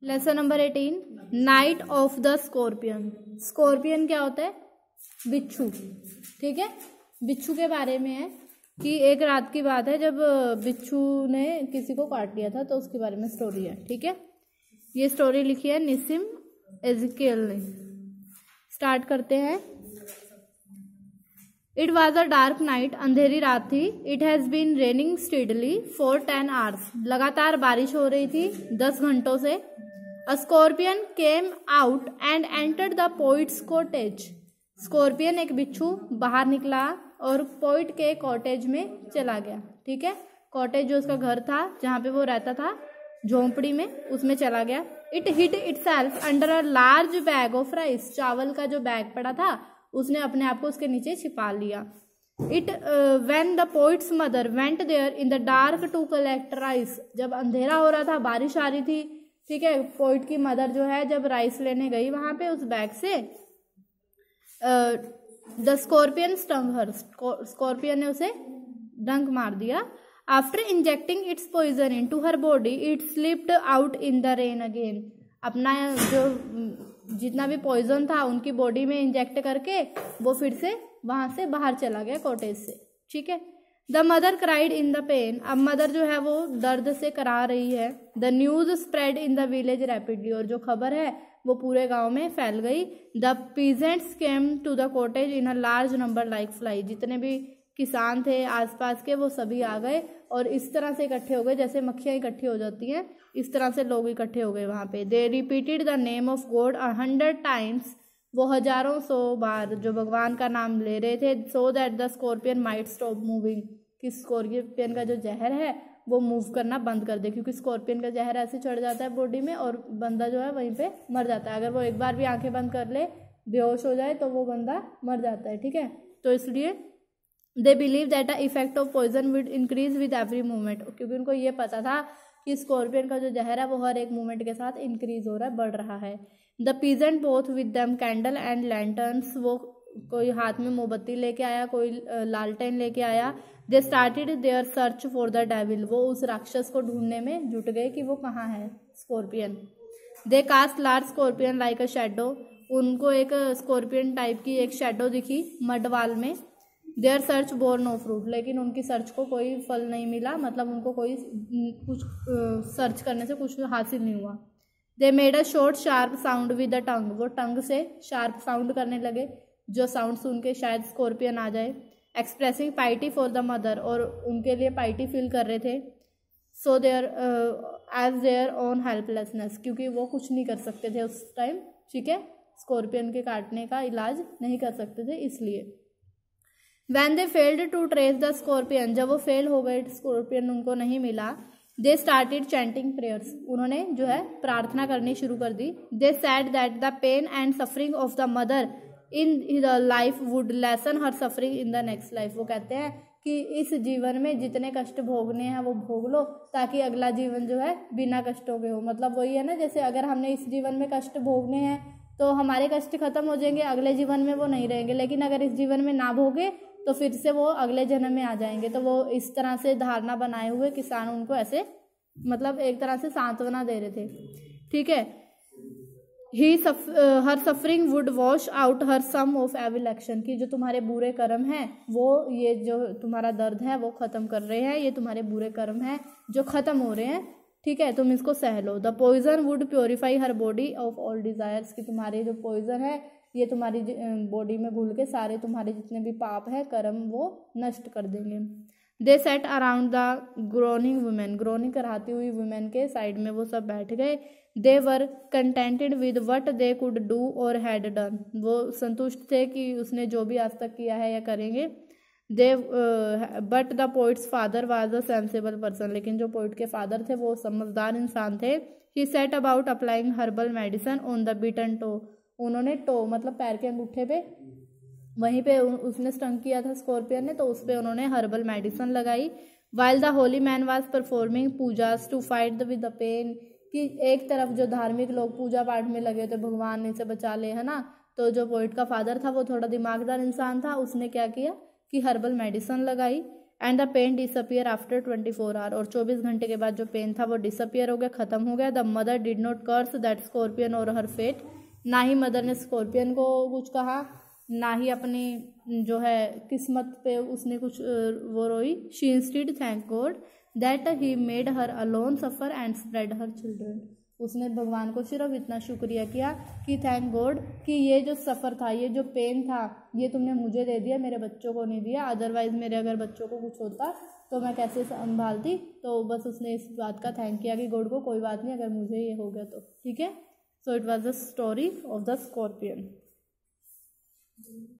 Lesson number 18, night of the scorpion. Scorpion क्या होता है? बिच्छू। ठीक है, बिच्छू के बारे में है कि एक रात की बात है जब बिच्छू ने किसी को काट लिया था, तो उसके बारे में स्टोरी है। ठीक है, ये स्टोरी लिखी है निसिम एजिकेल ने। स्टार्ट करते हैं। It was a dark night, अंधेरी रात थी। It has been raining steadily for 10 hours, लगातार बारिश हो रही थी 10 घंटों से। A scorpion came out and entered the poet's cottage. Scorpion एक बिच्छू बाहर निकला और पोइट के कॉटेज में चला गया। ठीक है, कॉटेज जो उसका घर था जहाँ पे वो रहता था, झोंपड़ी में, उसमें चला गया। It hid itself under a large bag of rice. चावल का जो बैग पड़ा था उसने अपने आप को उसके नीचे छिपा लिया। It when the poet's mother went there in the dark to collect rice. जब अंधेरा हो रहा था, बारिश आ रही थी, ठीक है, पोइट की मदर जो है जब राइस लेने गई वहां पे उस बैग से, the scorpion stung her. Scorpion ने उसे डंक मार दिया। After injecting its poison into her body it slipped out in the rain again. अपना जो जितना भी पॉइजन था उनकी बॉडी में इंजेक्ट करके वो फिर से वहां से बाहर चला गया कॉटेज से। ठीक है, the mother cried in the pain. अब मदर जो है वो दर्द से करा रही है। The news spread in the village rapidly. और जो खबर है वो पूरे गांव में फैल गई। The peasants came to the cottage in a large number like fly. जितने भी किसान थे आसपास के वो सभी आ गए और इस तरह से इकट्ठे हो गए जैसे मक्खियाँ इकट्ठी हो जाती हैं, इस तरह से लोग इकट्ठे हो गए वहाँ पे। They repeated the name of God 100 times. वो हजारों 100 बार जो भगवान का नाम ले रहे थे। So that the scorpion might stop moving. कि स्कॉर्पियन का जो जहर है वो मूव करना बंद कर दे, क्योंकि स्कॉर्पियन का जहर ऐसे चढ़ जाता है बॉडी में और बंदा जो है वहीं पे मर जाता है। अगर वो एक बार भी आंखें बंद कर ले, बेहोश हो जाए, तो वो बंदा मर जाता है। ठीक है, तो इसलिए they believe that the effect of poison would increase with every movement. क्योंकि उनको ये पता था कि स्कॉर्पियन का जो जहर है वो हर एक मूवमेंट के साथ इंक्रीज हो रहा है, बढ़ रहा है। The peasant both with them candle and lanterns. वो कोई हाथ में मोमबत्ती लेके आया, कोई लालटेन लेके आया। They started their search for the devil. वो उस राक्षस को ढूंढने में जुट गए कि वो कहाँ है scorpion. They cast large scorpion like a shadow. उनको एक स्कॉर्पियन टाइप की एक शेडो दिखी मड वाल में। Their search bore no fruit. लेकिन उनकी सर्च को कोई फल नहीं मिला, मतलब उनको कोई कुछ सर्च करने से कुछ हासिल नहीं हुआ। They made a short sharp sound with the tongue. वो टंग से शार्प साउंड करने लगे, जो साउंड सुन के शायद स्कॉर्पियन आ जाए। Expressing pity for the mother. और उनके लिए पाइटी फील कर रहे थे। So there as their own helplessness. क्योंकि वो कुछ नहीं कर सकते थे उस टाइम। ठीक है, स्कॉर्पियन के काटने का इलाज नहीं कर सकते थे इसलिए। When they failed to trace the scorpion, जब वो फेल हो गए, स्कॉर्पियन उनको नहीं मिला, they started chanting prayers। उन्होंने जो है प्रार्थना करनी शुरू कर दी। They said that the pain and suffering of the mother in the life would lessen her suffering in the next life। वो कहते हैं कि इस जीवन में जितने कष्ट भोगने हैं वो भोग लो, ताकि अगला जीवन जो है बिना कष्टों के हो। मतलब वही है ना, जैसे अगर हमने इस जीवन में कष्ट भोगने हैं तो हमारे कष्ट खत्म हो जाएंगे, अगले जीवन में वो नहीं रहेंगे। लेकिन अगर इस जीवन में ना भोगे तो फिर से वो अगले जन्म में आ जाएंगे। तो वो इस तरह से धारणा बनाए हुए किसान उनको ऐसे मतलब एक तरह से सांत्वना दे रहे थे। ठीक है, her suffering would wash out her sum of evil action. की जो तुम्हारे बुरे कर्म हैं वो ये जो तुम्हारा दर्द है वो खत्म कर रहे हैं। ये तुम्हारे बुरे कर्म हैं जो खत्म हो रहे हैं। ठीक है, तुम इसको सह लो। The poison would purify her body of all desires. की तुम्हारे जो पॉइजन है ये तुम्हारी बॉडी में घुल के सारे तुम्हारे जितने भी पाप है कर्म वो नष्ट कर देंगे। They sat around the groaning women. Groaning कराती हुई वुमेन के साइड में वो सब बैठ गए। They were contented with what they could do or had done. वो संतुष्ट थे कि उसने जो भी आज तक किया है या करेंगे। They but the poet's father was a sensible person. लेकिन जो पोइट के फादर थे वो समझदार इंसान थे। He set about applying herbal medicine on the beaten toe. उन्होंने टो मतलब पैर के अंगूठे पे, वहीं पे उसने स्टंग किया था स्कॉर्पियन ने, तो उस पे उन्होंने हर्बल मेडिसन लगाई। While the holy man was performing pujas to fight with the pain. कि एक तरफ जो धार्मिक लोग पूजा पाठ में लगे थे भगवान इसे बचा ले, है ना, तो जो पोइट का फादर था वो थोड़ा दिमागदार इंसान था, उसने क्या किया कि हर्बल मेडिसन लगाई। And the pain disappear after 24 hour, और 24 घंटे के बाद जो पेन था वो डिसअपियर हो गया, खत्म हो गया। The mother did not curse that scorpion or her fate, ना ही मदर ने स्कॉर्पियन को कुछ कहा, ना ही अपनी जो है किस्मत पे उसने कुछ वो रोई। She instead thank God that he made her alone suffer and spared her children, उसने भगवान को सिर्फ इतना शुक्रिया किया कि थैंक गॉड कि ये जो सफ़र था, ये जो पेन था, ये तुमने मुझे दे दिया, मेरे बच्चों को नहीं दिया, अदरवाइज़ मेरे अगर बच्चों को कुछ होता तो मैं कैसे संभालती। तो बस उसने इस बात का थैंक किया कि गॉड को कोई बात नहीं, अगर मुझे ये हो गया तो ठीक है। So it was the story of the scorpion.